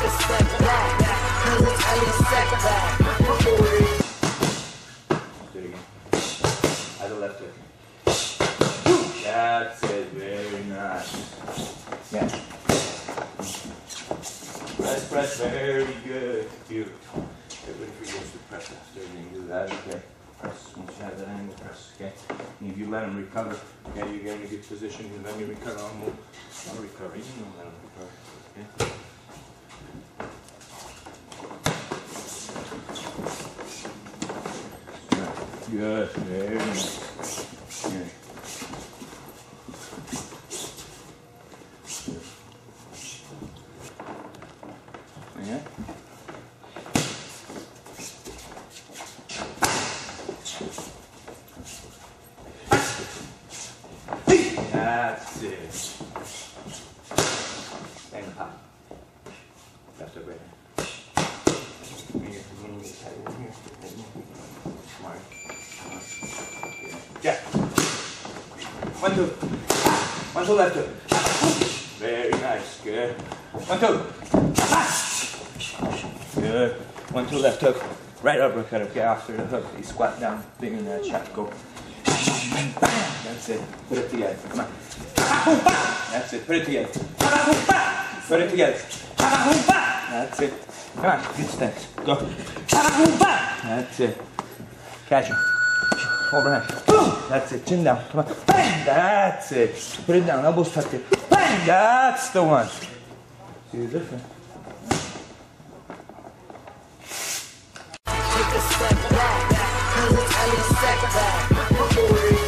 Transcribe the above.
step back. Do it till you step back. Do it again. Either left leg. That's it. Very nice. Yeah. Press. Very good. Beautiful. Everybody forgets to press after you do that. Okay. Press. Once you have that angle, press. Okay. And if you let them recover, okay, you get in a good position. You let me recover. I'll move. I'll recover. You don't let them recover. Okay. Good. Very nice. Here. Yeah. That's it. And pop. Left up right here. Smart. Yeah. 1, 2. 1, 2 left hook. Very nice. Good. 1, 2. Good. 1, 2 left hook. Right uppercut. Okay, after the hook, you squat down, big in that chest. Go. That's it. Put it together. Come on. That's it. Put it together. Put it together. That's it. Come on. Good steps. Go. That's it. Catch him. Overhand. That's it. Chin down. Come on. That's it. Put it down. Elbows tucked in. That's the one. See the difference?